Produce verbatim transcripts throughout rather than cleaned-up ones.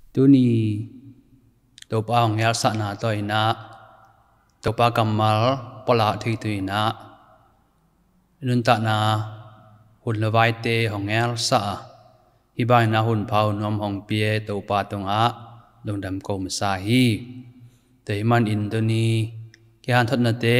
tu ni to pa hong yal sa na to ina to pa kamal pola thi tu ina nun ta na hun la vai te hong yal sa hi bai na hun phau nom hong pie to pa tong a dong dam ko ma sa hi te man in tu ni ke han thot na te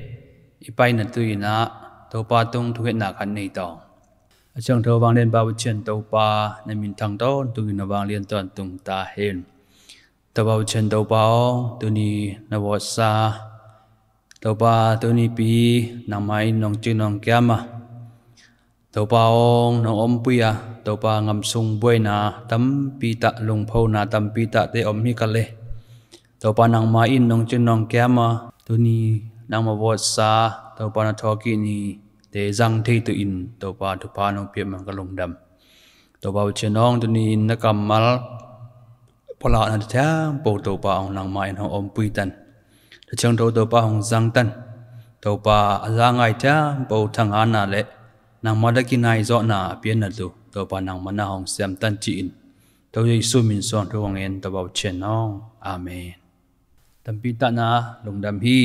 i pai na tu ina to pa tong thu het na khan nei tong a chang tho wang len ba bu chen to pa na min thang ton tu na wang len ton tung ta hen to ba bu chen to pa tu ni na wo sa to pa tu ni pi na mai nong chi nong kya ma to pa ong nong om pi a to pa ngam sung boi na tam pi ta lung pho na tam pi ta te om hi ka le to pa nang ma in nong chi nong kya ma tu ni nang ma wo sa to pa na thoki ni te jang thei tu in to pa thu pa no pe mang ka long dam to pa chenong tu ni na kamal pola na tha po to pa ong nang mai no om pui tan ta chang to to pa ong jang tan to pa ala ngai tha po thang ana le nang ma da ki nai zo na pian na tu to pa nang ma na hong sem tan chi in to ye su min son to wang en to pa chenong amen tam pi ta na long dam hi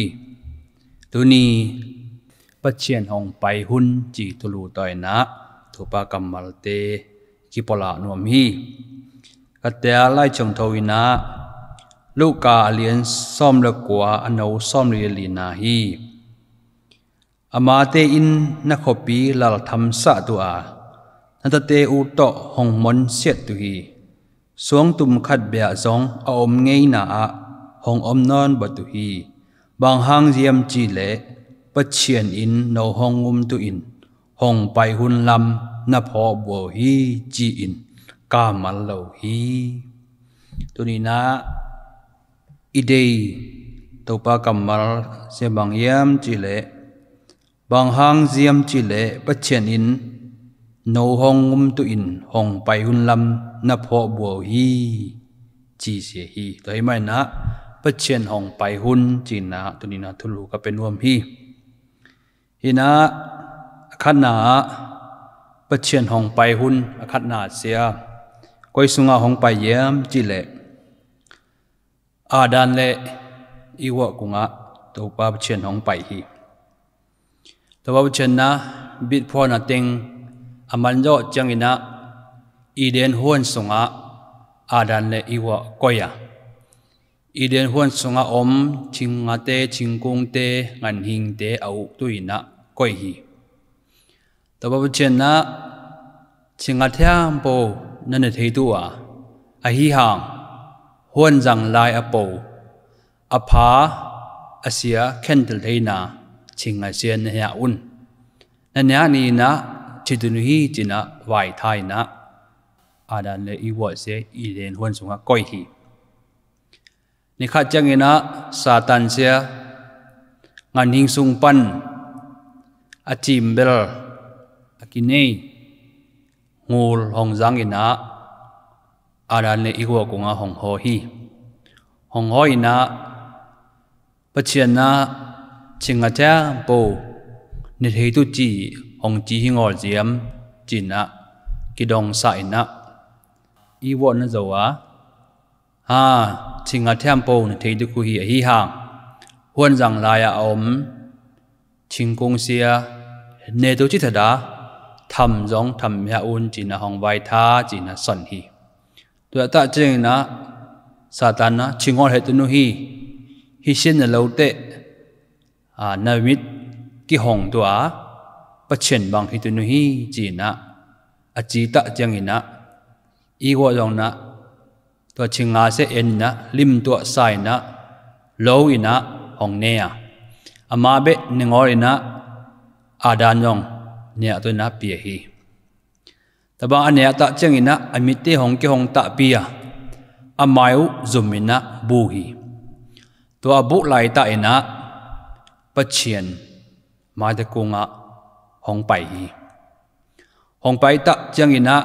tu niปัจเจียนหงไปหุ่นจีตุลูต่อยนะทุปากรรมลเตกิปลานวมฮีกัตเตอไลจงทวินะลูกกาเลียนซ่อมละกัวอโนซ่อมเรียลีนาฮีอามาเตอินนักขบีลลทำสะตัวนัตเตอุโตหงมนเสียตุฮีสวงตุมขัดเบียจงอมเงยนาหงอมนอนบตุฮีบางหางเยี่ยมจีเลปัจเจียนอินโนหงอุมตุอินหงไปหุ่นลำนับพอบัวฮีจีอินกามันเหลาฮีตัวนี้นะอีเดย์ตัวปากำมัลเสียบางยามจีเลบางหางเจียมจีเลปัจเจียนอินโนหงอุมตุอินหงไปหุ่นลำนับพอบัวฮีจีเสียฮีตัวนี้ไม่นะปัจเจียนหงไปหุ่นจีนะตัวนี้นะทุลูก็เป็นรวมฮีฮินะขันนาปัจเจียนหงไปหุ่นขันนาเสียก้อยสุงาหงไปเยี่ยมจิเลอาดานเลอีวะกุงะตัวปาปัจเจียนหงไปฮีตัวปาปัจเจียนนะบิดพอนาเต็งอามันโยจังอินะอีเดนหวนสุงะอาดานเลอีวะก้อยอีเดนหวนสุงะอมชิงอาเตชิงกุงเตงันหิงเตเอาตุยนะก้อยฮีตัวปาปัจเจียนนะชิงอาเทียมโปนั่นเทตัวอหิหางหวนจังลายอโปอภาอาเซียเข็นติลเทนาชิงอาเซียนเฮียอุนนั่นเนี่ยนี่นะจิตุนุฮีจินะวายไทยนะอาดันเลอีวอเซอีเดนหวนสุงะก้อยฮีนี่ข้าจังเงินะซาตันเสียงานหิงสุงปันอาจิมเบลอากินเนงูหงจังอินะอาดันเลอีกัวกุงะหงโฮฮีหงโฮอินะปัจเจียนนะชิงอาเจ้าปูนิเทตุจีหงจีหิงอลเจียมจินะกิดองสายนะอีวอนนะจัวฮาชิงอาเทียมปูนิเทตุกุฮีอหิหางหวนจังลายอมชิงกงเสียเนตุจิตดาทำจงทำยาอุนจีน่าหงไวท้าจีน่าสันฮีตัวตาเจงนะซาตานนะชิงอลเหตุนุฮีฮิเชนเลวเตอ่านามิดกิหงตัวปัจเจนบางเหตุนุฮีจีน่าอจิตะเจงนะอีกว่าจงนะตัวชิงอาเซเอ็นนะลิมตัวไซนะโลอินะหงเนียอามาเบนิงอรินะอาดานยองเนี่ยตัวนับเปียฮีแต่บางอันเนี่ยตะเจงอินะอมิติหงกิหงตะเปียอามายุจุมินะบูฮีตัวบุไลตะอินะปัจเจียนมาตะกุงะหงไปฮีหงไปตะเจงอินะ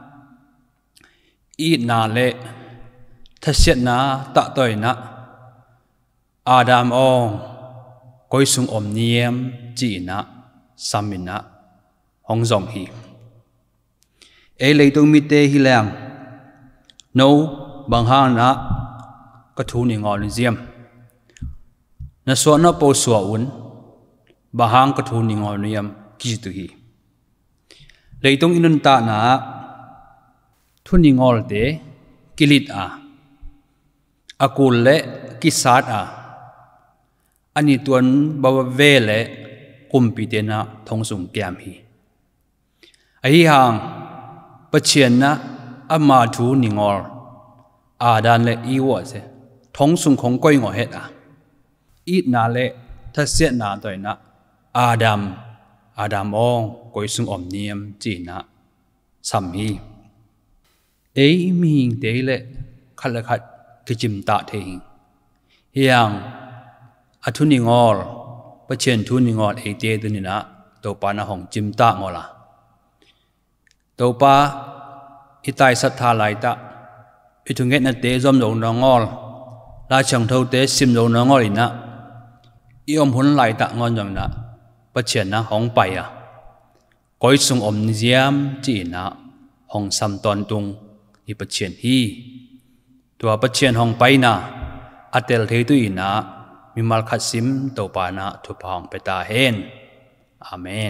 อีนาเลทัศนะตะตัวอินะอาดามองก้อยสุงอมเนียมจีนะสามินะหงจงฮีเอเลยตรงมิเตฮิแรงโนบางห้างนะก็ทูนิงอลิเซียมนั่นส่วนนั้นโปสวอุนบางห้างก็ทูนิงอลิเซียมกิจตุฮีเลยตรงอินุนตานะทุนิงอลเตกิลิตอาอากูลเละกิสัดอาอันนี้ตัวนบาวเวเละกุมปีเตนะทงสุงแกมฮีไอ้ห่างปัจเจียนนะอามาทูนิงอลอาดานเละอีวะเสทงสุงคงก้อยงอเฮ็ดอ่ะอีนาเละถ้าเสียนาตัวนะอาดัมอาดัมองก้อยสุงอมเนียมจีนะสัมฮีเอ้มีหิงเตเละขัดละขัดกิจิมตาเทหิงเฮียงอัทุนิงอลปัจเจียนทุนิงอลเอเตตุนินะตัวปานะหงจิมตางอละตัวปาอิตายสัทธาไลตะอิทุงเกตนเตจอมโดนงอลลาช่างเท่าเตซิมโดนงอลินะอีอมหุนไลตะงอนจังนะปัจเจียนนะหงไปอ่ะก้อยสุงอมนิยามจีนะหงสัมตอนตุงอีปัจเจียนฮีตัวปัจเจียนหงไปนะอัตเตลเทตุอีนะมีมัลคัดซิมตัวปานะทุพองไปตาเฮนอาเมน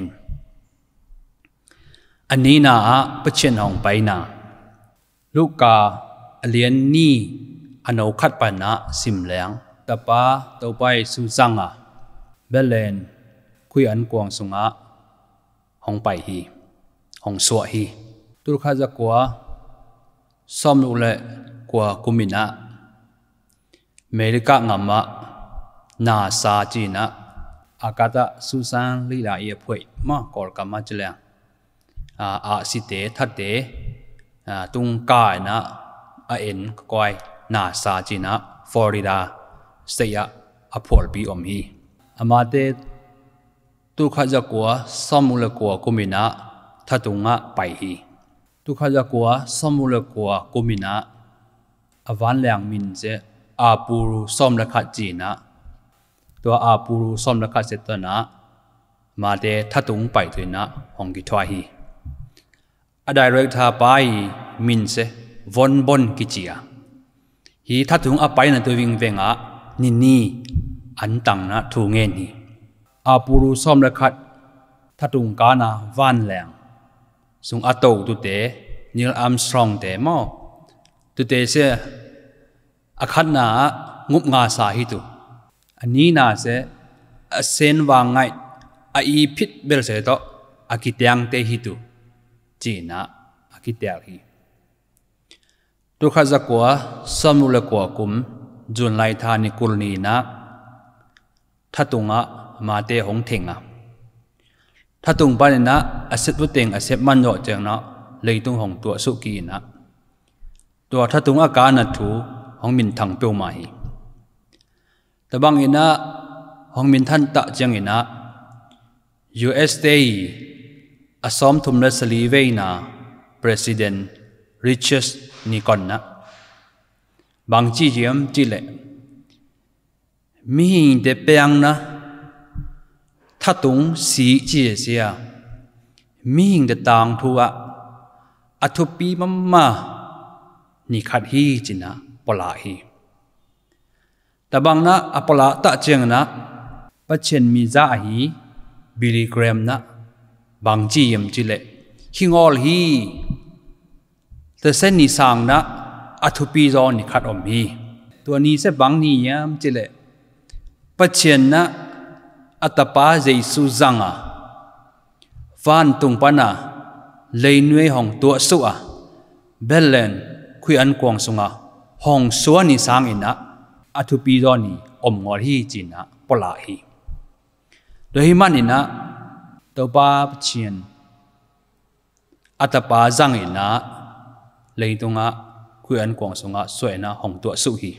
อันนี้นะปัจเจียนหงไปนะลูกกาเลียนนี่อันเอาขัดปานะซิมแรงตาปาตัวไปสุซังอ่ะเบลเลนคุยอันกวางสุงะหงไปฮีหงสวฮีตุลข้าจะกลัวซ้อมอุเลกลัวกุมินะอเมริกางามะนาซาจีนะอากาศสุสันลีลาเอียพวยมากอลกามาจเลงอาอาสิเตทัดเตตุงกายนะอาเอ็นกอยนาซาจีนะฟลอริดาสเตียอพอลบีอมฮีอามาเตตุข้าจะกลัวซ้อมอุเลกลัวกุมินะทัดตุงะไปฮีตุข้าจะกลัวซ้อมอุเลกลัวกุมินะอวันแรงมินเจอาปูรุซ้อมละขัดจีนะตัวอาปูรุซ้อมละขัดเสร็จนะมาเดทัดตุงไปถึงนะหงกิทวาฮีอได้เรียกท่าไปมินเซวนบนกิจียฮีทัดตุงอาไปนะตัววิ่งเวงะนี่นี่อันตังนะทูเงินฮีอาปูรุซ้อมละขัดทัดตุงกานะวันแรงสุงอัตโตตุเตนิลอัมสตรองเตมอตุเตเซอคัดนางุบงาสาหิตุอันนี้น่าเสเซนวางไงอีพิษเบลเสตอากิเตียงเตหิตุจีนะอากิเตียฮีตุข้าจะกลัวสมุลกลัวกุมจุนไลธานิกุลนีนะทัตุงะมาเตหงเถงะทัตุงปานินะอาเซบุเตงอาเซมันโยเจงนะเลยตุงหงตัวสุกีนะตัวทัตุงอาการนัดถูหงมินทังเปียวมาฮีแต่บางอินะหงมินทันตะเจียงอินะ ยู เอส ดี อาสอมทุมเลสลีเวนะ President Richard Nixon นะบางจีเจียมจีเล่มีหินเดเปียงนะทัตุงสีจีเสียมีหินเดตางทัวอัทุปีมัมมานิขัดฮีจินะปลาฮีแต่บางนะอปลาตะเจียงนะปัจเจนมีจ้าฮีบิลิกรมนะบางจียมจิเลฮิงอลฮีแต่เส้นนิสังนะอัทุปีจอนิขัดอมฮีตัวนี้เสบางนี้ยามจิเลปัจเจนนะอัตปาเจสุจังอ่ะฟันตุงปานะเลยนวยหงตัวสุอ่ะเบลเลนคุยอันกวางสุงะห้องสวนนิสังอินะอัทุปีจอนีอมงอลฮีจินะปลาฮีโดยมันอินะตัวบาปเชียนอัตปาจังอินะเลยตุงะคุยอันกวางสุงะสวยนะห้องตัวสุฮี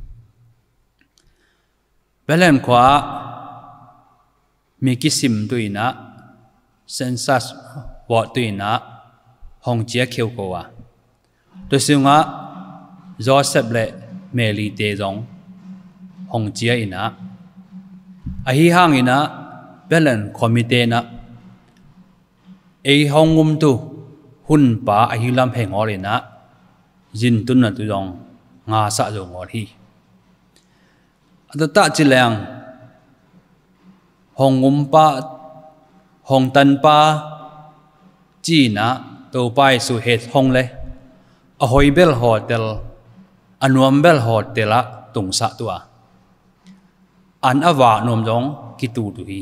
เบลเลนขวามีกิสิมตุยนะเซนซัสวอตุยนะห้องเจียเขียวกว่าโดยซึ่งว่าโจเซฟเล่เมลีเตจงห้องเจียอินะอาฮิฮังอินะเบลเลนคอมมิเตนะไอห้องงุมตุหุ่นป่าอาฮิลัมเพงอเลยนะยินตุนนะตุจงงาสะจงอฮีอัตตะจิแรงหงงุมปะหงตันปะจีนะตัวไปสู่เหตุหงเลยอหอยเบลโฮเทลอันวมเบลโฮเทละตุงสะตัวอันอวานมจงกิตูตุฮี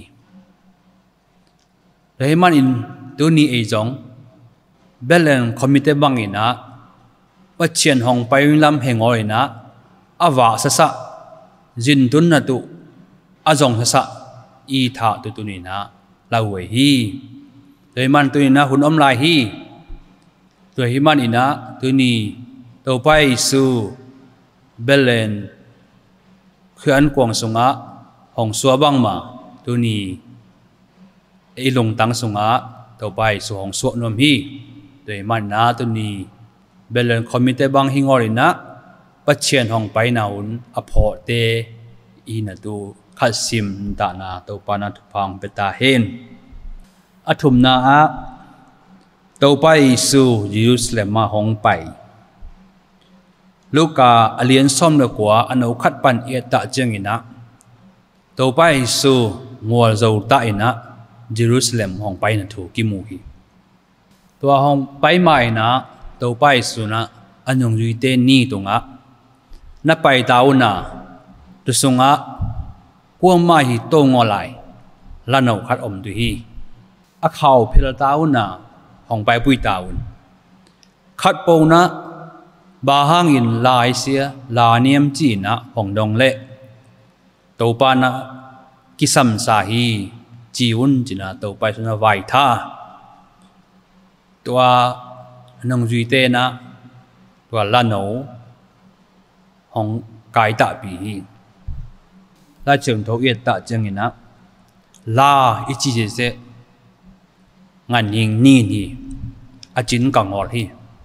เรื่องมันอินตัวนี้เอจงเบลเลนคอมมิเตบังอินะว่าเชียนหงไปวิลำเหงอยนะอวาสสะจินตุนนะตุอจงสสะอีธาตุตุนีนะลาเวฮีเรื่องมันตัวนี้นะหุ่นอมลายฮีตัวหิมันอินะตัวนี้ตัวไปสู่เบลเลนคืออันกวางสงะหงสัวบังมาตัวนี้ไอลงตังสงะตัวไปสู่หงสัวนมฮีตัวหิมันนะตัวนี้เบลเลนคอมมิเตบังฮิงอรินะปัจเจียนหงไปนาอุนอภอเตอีนัตูขัดซิมตานาตัวปานาทุพังเปตาเฮนอธุมนาอะตัวไปสู่เยรูซาเล็มมาหงไปลูกาอเลียนซ้อมเลือกว่าอันเอาขัดปันเอตะเจงินะตัวไปสู่งัวเจ้าตาอินะเยรูซาเล็มหงไปนั่นถูกกิมูฮีตัวหงไปใหม่นะตัวไปสู่นะอันยงยุยเตนี่ตรงอ่ะนับไปดาวนะตุสงอ่ะพวกมาฮีโตงอไหลละนเอาขัดอมตุฮีอ่ะเขาเพลดาวนะหงไปปุยดาวขัดโปนะบาหังอินลายเสียลาเนียมจีนะหงดงเละตัวปานะกิสัมสาฮีจีวุนจีนะตัวไปสุนไวท่าตัวนงจุยเตนะตัวละโนหงกายตะปีฮีและเชิงทวีตะจังอินะลาอิจิเจเซงานยิงนี่นี่อาจินกังอร์ฮี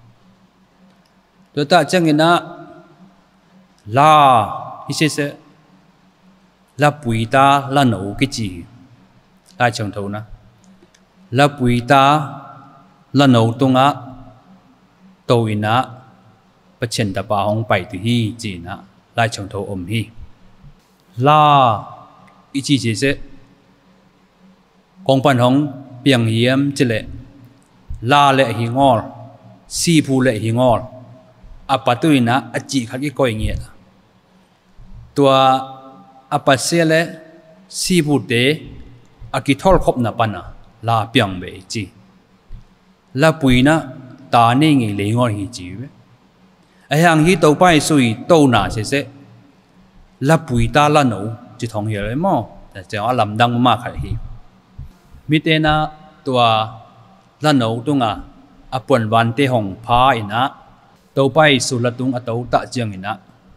ตัวตาจังอินะลาอิเซเซลาปุยตาลาโนกิจีลาเชิงทวนะลาปุยตาลาโนตงะโตอินะปัจเจนตาปาหงไปตุฮีจีนะลาเชิงทวอมฮีลาอิจิเจเซกองปันหงเปียงเยี่ยมเจเลลาเลหิงอลซีพูเลหิงอลอาปัตุยนะอจิขัดกิก้อยเงี้ยตัวอาปัสเซเลซีพูเตอากิทอลคบนับปนะลาเปียงเบจีลาปุยนะตาเนงเลงอลฮิจีเวไอหังฮิตัวไปสุยโตนาเซเซลาปุยตาลาโนจิทองเฮเลยมั้งแต่เจ้าลำดังมากขัดฮิมิเตนะตัวละโนตุงะอปวนวันเตหงพาอินะตัวไปสุลตุงอตตะเจียงอินะ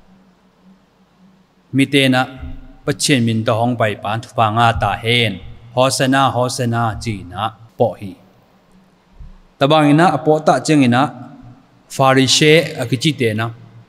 มิเตนะปัจเจมินตหงไปปานทุฟังอาตาเฮนฮอสนาฮอสนาจีนะปอฮีตะบังอินะอปอตะเจียงอินะฟาริเชอกิจิเตนะ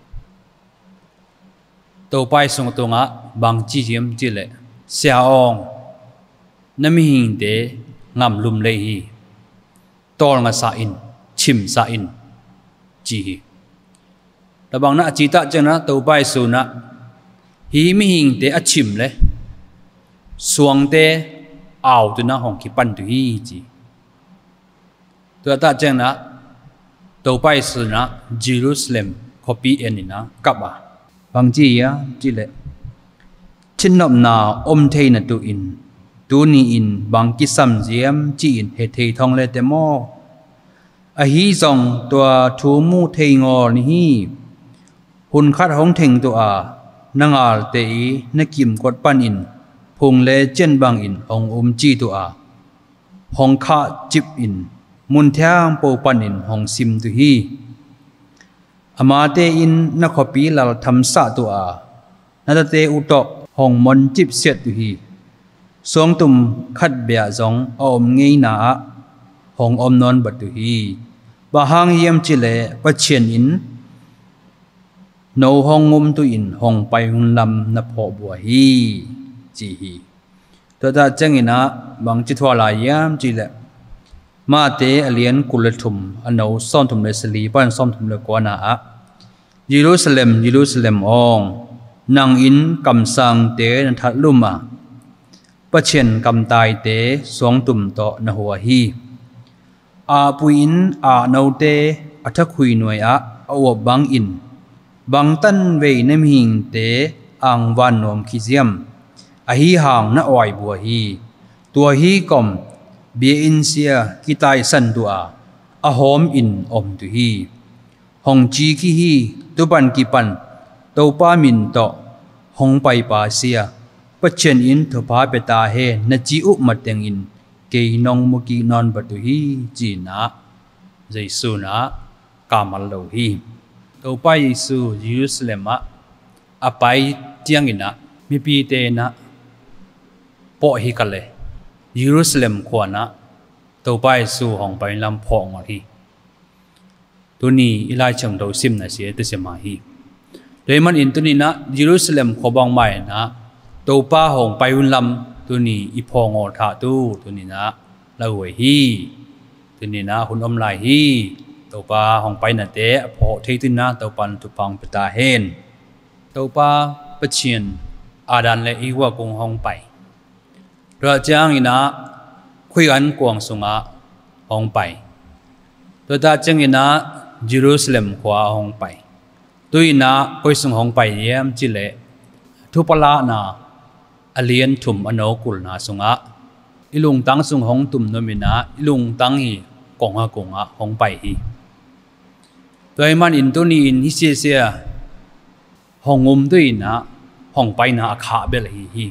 ตัวไปสงตงะบางจีเจียมจิเลเสียองนั่นมีหิงเดงามลุมเลยฮีตอลงาสาอินชิมสาอินจีฮีแต่บางน่ะจีตะจังนะตัวไปสูนะฮีมีหิงเดอชิมเลยสวงเดเอาตัวนะหงคิปันตัวฮีจีตัวตะจังนะตัวไปสูนะเยรูซาเล็มคอปีเอ็นนะกับอ่ะบางจีอ่ะจีเลยชินนบนาอมเทนตัวอินตัวนี้อินบางกิสัมเจียมจีนเหตุเททองเลเตโมอฮีซองตัวทูมูเทงอนี่หุ่นคัดห้องเทงตัวอานางอาลเตอีนักกิมกดปันอินพงเลเจนบางอินองอมจีตัวอาห้องข้าจิบอินมุนเทียงโปปันอินห้องซิมตัวฮีอามาเตอินนักขปีลาทำสะตัวอานาตเตอุตะห้องมนจิบเสียตัวฮีสวงตุมขัดเบียจงอมเงยนาหงอมนอนบัตุฮีบาหังเยี่ยมจิเลปัจเจียนอินโนหงงมตุอินหงไปหุนลำนภอบัวฮีจีฮีตัวตาจังอินะบางจิตวาลายามจิเลมาเตอเลียนกุลทุมอันเอาซ่อนทุมเลสลีบ้านซ่อนทุมเลกวานาอะเยรูซาเล็มเยรูซาเล็มองนางอินกำสังเตนันทัดลุมาปะเชนกำตายเตสองตุ่มโตนหัวฮีอาปุยินอาเนาเตอัทคุยหน่วยอะอวบบังอินบังตันเวนมหิงเตอังวันนอมคิเซียมอหีห่างนออยบัวฮีตัวฮีกอมเบียอินเซียกิตายสันตัวอหอมอินอมตุฮีหงจีกีฮีตุปันกิปันเตาปามินโตหงไปปาเซียปัจเจนอินทุพาเปตาเฮนจีอุมัดเตงอินเกยนองมุกีนอนบัตุฮีจีนะเยซูนะกามัลโลฮีเตาปาเยซูเยรูซาเล็มะอไปเจียงอินะมีปีเตนะปอฮิกัลเลเยรูซาเล็มขวานะเตาปาเยซูหงไปลำพองอฮีตัวนี้อิไลชังดาวซิมนะเสียตุเสมาฮีโดยมันอินตัวนี้นะเยรูซาเล็มขบองใหม่นะตัวป้าหงไปอุนลำตัวนี้อีพองอธาตูตัวนี้นะละหวยฮีตัวนี้นะหุ่นอมลายฮีตัวป้าหงไปนั่นเตะพอเทตินะตัวปันตุปังปตาเฮนตัวป้าปะเชียนอาดันและอีว่าคงหงไปพระเจ้าอินะคุยกันกวางสงะหงไปตัวตาจังอินะเยรูซาเล็มขวาหงไปตัวอินะคุยสงหงไปเยี่ยมจิเลทุปลานาอเลียนถุมอโนกุลนาสงะอิลุงตังสงหงตุมนมินะอิลุงตังฮีกงฮะกงะหงไปฮีโดยมันอินตัวนี้อินฮิเซียเซียหงงมด้วยนะหงไปนะขาเบลฮีฮี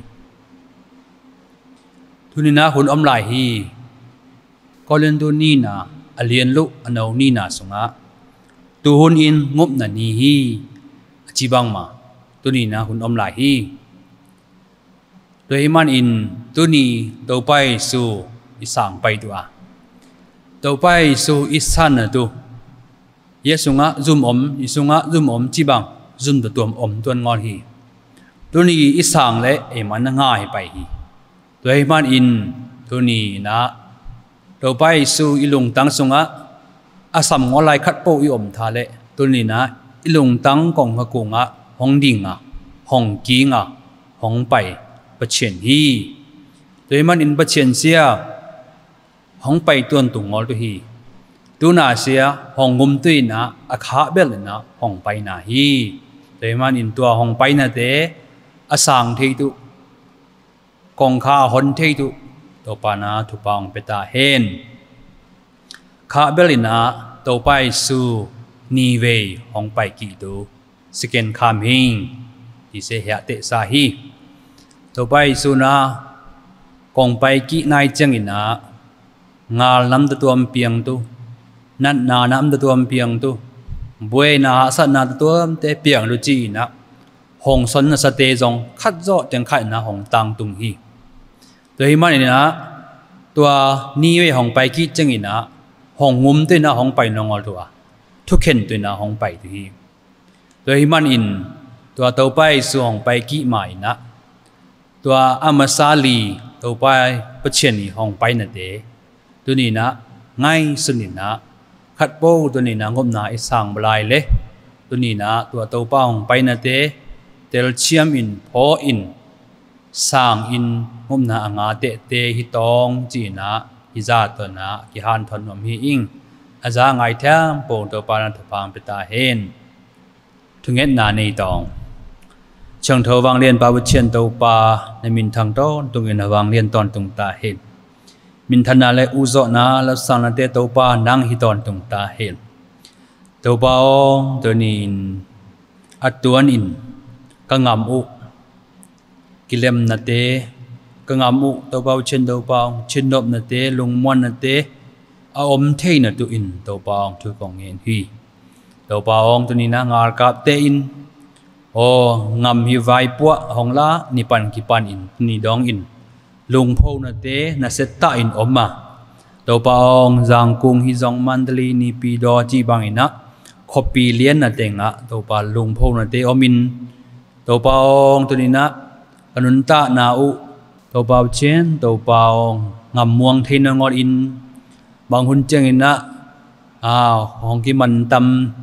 ทุนี้นะหุ่นอมลายฮีก็เล่นตัวนี้นะอเลียนลุอโนนี่นาสงะตัวหุ่นอินงบนันนีฮีจีบังมาตัวนี้นะหุ่นอมลายฮีโดยมันอินตัวนี้ตัวไปสู่อิสางไปตัวตัวไปสู่อิสานนะตัวเยสุงะซุมอมอิสุงะซุมอมจีบังซุมตัวตัวอมตัวงอนฮีตัวนี้อิสางเละเอมันง่ายไปฮีโดยมันอินตัวนี้นะตัวไปสู่อิลุงตังสุงะอาสัมงอลายคัดโปอิอมทาเละตัวนี้นะอิลุงตังกองฮะกงะหงดิ่งอ่ะหงกีงอ่ะหงไปปะเชียนฮีโดยมันอินปะเชียนเสียหงไปตัวตุงงอลตุฮีตัวนาเสียหงงุมตุยนะอาคาเบลนะหงไปนาฮีโดยมันอินตัวหงไปนะเตอาสังเทตุกองข้าหนเทตุตัวปานาทุปังเปตาเฮนข้าเบลินะตัวไปสู่นีเวหงไปกี่ดูสเกนคามฮิงที่เสียเตสาฮีตัวไปสู่นะกองไปกี่นายจังอินะงาลำตัวเปียงตุนัดนาน้ำตัวเปียงตุบวยนาสันนาตัวเตเปียงดูจีนะหงสนสเตจงคัดโจจังไข่นะหงตังตุงฮีตัวที่มันนี่นะตัวนี้เว้หงไปกี่จังอินะหงงุมตัวนะหงไปนองอตัวทุกเข็นตัวนะหงไปตัวฮีตัวที่มันอินตัวตัวไปสู่หงไปกี่หมายนะตัวอามาซาลีตัวไปปะเชียนนี่หงไปนั่นเดตัวนี้นะง่ายสุดนี่นะขัดโป้ตัวนี้นะงบหนาอิสังบลายเลยตัวนี้นะตัวตัวป้าหงไปนั่นเดเตลเชียมอินพออินสร้างอินงมนาองาเตเตฮิตองจีนะฮิจาตนะกิฮันทนอมฮีอิงอาจารย์ไงแท้โปงตัวปานันทพังเปตาเฮนถึงเอ็ดนาในตองเชิงเทวังเรียนปาวุเชียนตัวปาในมินทางต้นตรงเอ็นวังเรียนตอนตรงตาเฮนมินธนาและอุโซนาและสันเตตัวปานังฮิตอนตรงตาเฮนตัวปาองตัวนี้อัตตัวนินกังามอุกิเลมนาเตกังอามุตัวเบาเช่นตัวเบาเช่นนบนาเตลงมวนนาเตอาอมเทนตัวอินตัวเบาทุกองเงินฮีตัวเบาองตัวนี้นะงากับเตอินโองามฮิวายปัวหงละนิปันกิปันอินนี่ดองอินลงพูนาเตนาเซตตาอินอมมาตัวเบาองจางกุงฮิจงมันดลีนิปีดอจีบังอินะขบปีเลียนนาเตงะตัวเบาลงพูนาเตอมินตัวเบาองตัวนี้นะอนุนตะนาอุตัวเบาเชนตัวเบางำม่วงเทนงออินบางคนเจงอินนะอ้าวของที่มันตำ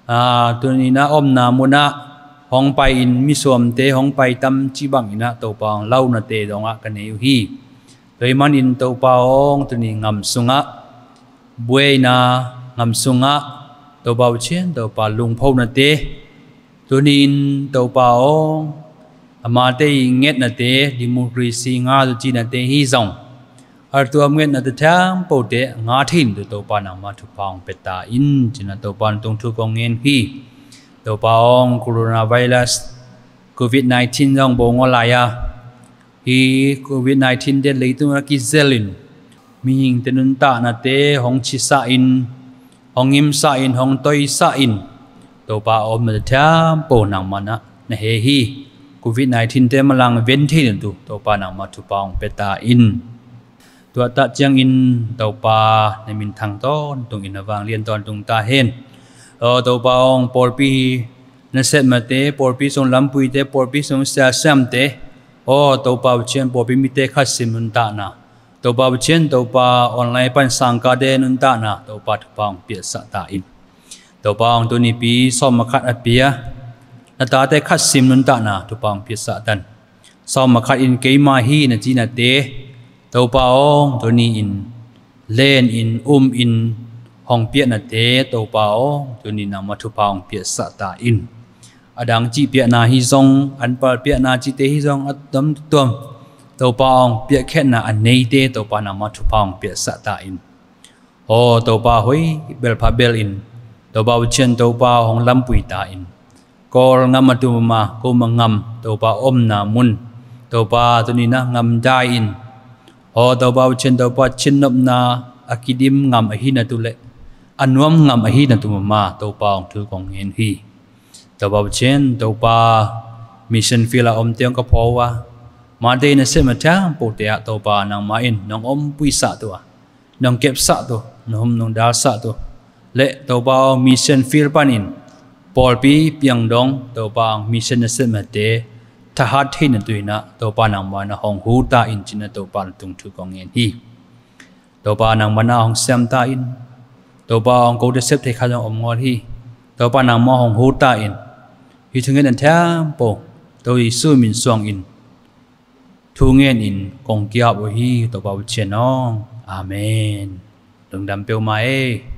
อ่าตัวนี้นะอมนามุนะห้องไปอินมิสวมเตห้องไปตั้มจีบังอินะตัวปองเล่านาเตดงะกันเอวฮีโดยมันอินตัวปองตัวนี้งำสุงะบวยนางำสุงะตัวเบาเชียนตัวปาลุงพาวนาเตตัวนี้ตัวปองอามาเตยเงตนาเตดิโมครีซีงาตัวจีนาเตฮีซอง而ตัวเงินนั่นแต่ปวดเดงาทิ้งตัวปานามาทุกปองเปตาอินจินตัวปานตรงทุกองเงินฮีตัวปองโคโรนาไวรัสโควิดสิบเก้ายังบ่งอะไรอ่ะฮีโควิดสิบเก้าเดเลยตัวนักกิเซลินมีหิงเตนุนตานาเตห้องชิสาอินห้องยิมสาอินห้องตอยสาอินตัวปาอมนั่นแต่ปวดนังมันนะนะเฮฮีโควิดสิบเก้าเดมาลังเว้นที่นั่นตัวตัวปานามาทุกปองเปตาอินตัวตาเจียงอินตัวปาในมินทางต้นตรงอินวางเรียนตอนตรงตาเห็นเออตัวปาองปอลปีนั่นเสร็จมาเตะปอลปีส่งลำปุยเตะปอลปีส่งเสียเสียมเตะโอ้ตัวปาเชียนปอลปีมีเตะขัดสิมุนตานะตัวปาเชียนตัวปาออนไลน์ปันสังกัดเดนุนตานะตัวปาทุกปองเปียสัตาอินตัวปาองตัวนี้ปีซ้อมมาขัดอเปียนาตาเตะขัดสิมุนตานะทุกปองเปียสัตันซ้อมมาขัดอินเกยมาฮีนะจีนาเตะตัวปาองตัวนี้อินเล่นอินอุ้มอินห้องเปียนาเตตัวปาองตัวนี้นามาทุปาองเปียสัตาอินอดังจีเปียนาฮิซงอันปาเปียนาจีเตฮิซงอัดดมตัวตัวปาองเปียแค่นาอันเนยเตตัวปานามาทุปาองเปียสัตาอินโอ้ตัวปาหอยเบลพาเบลอินตัวปาวิเชนตัวปาห้องลำปุยตาอินกอลงามาตุมากูมังงำตัวปาอมนามุนตัวปาตัวนี้นะงำได้อินโอ้ตัวบ่าวเช่นตัวบ่าวเช่นนบนาอากิดิมงามอหินาตุเลอันวมงามอหินาตุมาตัวบ่าวถือกองเงินฮีตัวบ่าวเช่นตัวบ่าวมิชชั่นฟิลาอมเตียงก็พอว่ามาเดนเสมาจ้าปูเตียตัวบ่าวนางมาอินนางอมปุยสะตัวนางเก็บสะตัวนางนางดาสะตัวเละตัวบ่าวมิชชั่นฟิลปานินปอลปีเปียงดงตัวบ่าวมิชชั่นเสมาเดถ้าหัดให้นั่นตัวน่ะตัวปานังมานะห้องหูตาอินจินะตัวปานตุงทุกองเงินฮีตัวปานังมานะห้องเซมตาอินตัวปาห้องกูจะเซฟที่ข้าจะอมงอฮีตัวปานังมาห้องหูตาอินฮีถึงเงินนั่นแท้ปอตัวยิสุมินสวงอินทุเงินอินกงเกียบวฮีตัวปาวิเชนองอาเมนดงดำเปียวมาเอ